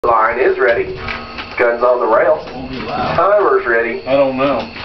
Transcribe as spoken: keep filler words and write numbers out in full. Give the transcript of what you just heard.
Line is ready. Guns on the rail. Timer's ready. I don't know.